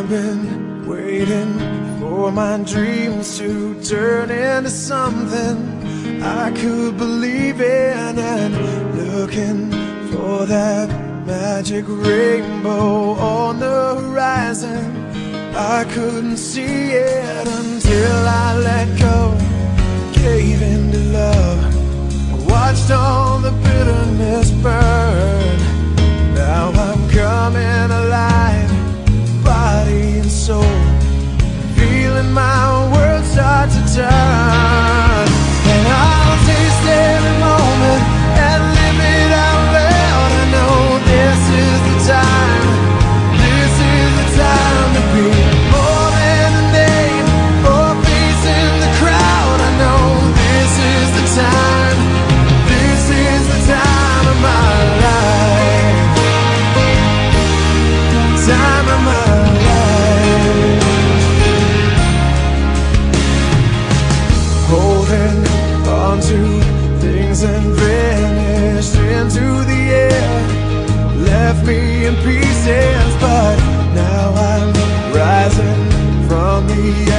been waiting for my dreams to turn into something I could believe in, and looking for that magic rainbow on the horizon. I couldn't see it until I let go, gave in to love, watched all the bitterness burn. Now I'm coming alive, body and soul, feeling my world start to turn. And I'll taste every moment and live it out loud. I know this is the time, this is the time to be more than a name or a face in the crowd. I know this is the time, this is the time of my life, time of my life. Holding on to things and vanished into the air, left me in pieces, but now I'm rising from the